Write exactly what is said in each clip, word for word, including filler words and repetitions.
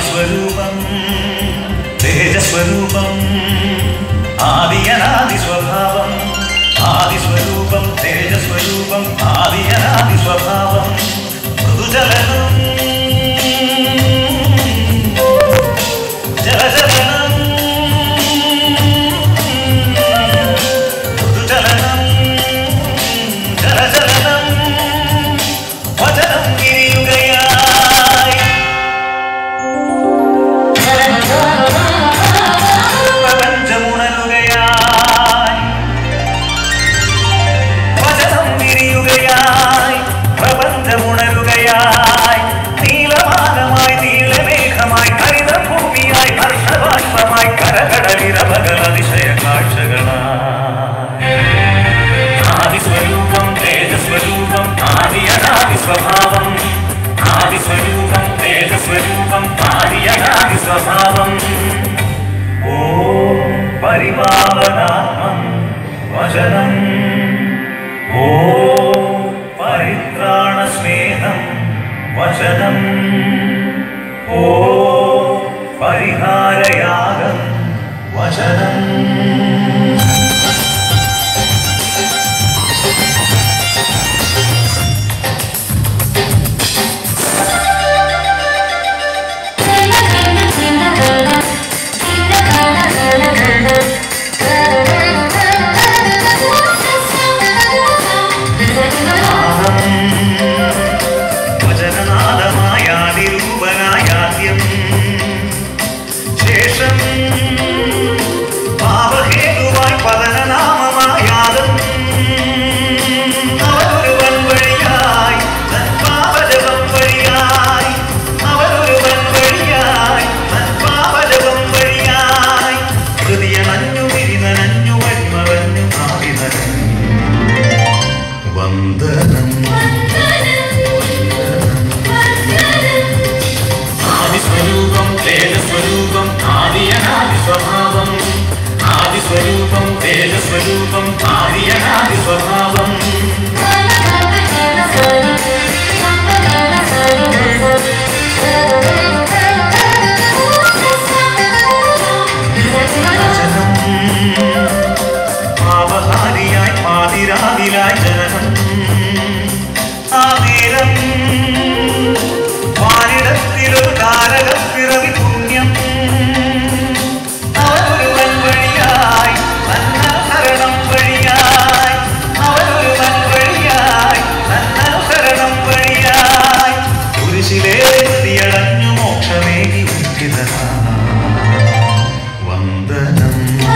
ആദിസ്വരൂപം തേജസ്വരൂപം ആദിയനാദി സ്വഭാവം ആദിസ്വരൂപം തേജസ്വരൂപം ആദിയനാദി സ്വഭാവം മൃദുജലനം ജലജലനം മൃദുജലനം ജലജലനം വചനം തിരിയുകയായി പ്രപഞ്ചമുണരുകയായി വചനം തിരിയുകയായി പ്രപഞ്ചമുണരുകയായി നീലമാനമായി നീലമേഘമായി ഹരിതഭൂമിയായി ഹർഷബാഷ്പമായി കരകടലിരവകളതിശയ കാഴ്ചകളായി ആദിസ്വരൂപം തേജസ്വരൂപം ആദിയനാദി സ്വഭാവം ആദിസ്വരൂപം തേജസ്വരൂപം ആദിയനാദി സ്വഭാവം ഓം പരിപാവനാത്മം വചനം ഓം പരിത്രാണസ്നേഹം വചനം ഓം പരിഹാരയാഗം വചനം വചനനാദമായാതിരൂപനായാദ്യം ശേഷം പാപഹേതുവായി പതനനാമമായാതും അവരൊരുവൻ വഴിയായി തന്പാപജപം വഴിയായി അവരൊരുവൻ വഴിയായി തന്പാപജപം വഴിയായി ഹൃദയനഞ്ഞു വിരിനഞ്ഞു വന്മവഞ്ഞു ആവിധനം വന്ദനം ആദിസ്വരൂപം തേജസ്വരൂപം ആദിയനാദി സ്വഭാവം ആദിസ്വരൂപം തേജസ്വരൂപം ആദിയനാദി സ്വഭാവം പാപഹാരിയായി പാതിരാതിലായി ജനനം ആ നേരം വാനിടത്തിലൊരു താരകപ്പിറവി പുണ്യം അവരൊരുവൻ വഴിയായി തന്നനുസരണം വഴിയായി അവരൊരുവൻ വഴിയായി തന്നനുസരണം വഴിയായി കുരിശിലെ കൃതിയടഞ്ഞു മോക്ഷമേകി ഉദ്ധിതനാ വന്ദനം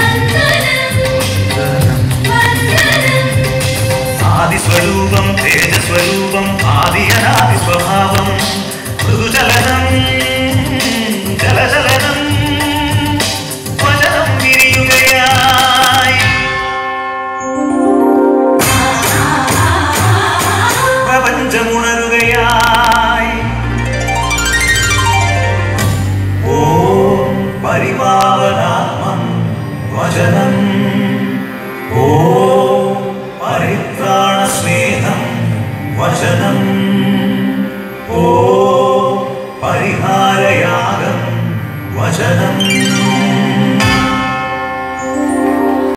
ആദിസ്വരൂപം തേജസ്വരൂപം ആദിയനാദി സ്വഭാവം മൃദുജലനം ജലജലനം വചനം തിരിയുകയായി പ്രപഞ്ചമുണരുകയായി ഓം പരിപാവനാത്മം വചനം ഓം പരിത്രാണസ്നേഹം വചനം ഓ പരിഹാരയാഗം വചനം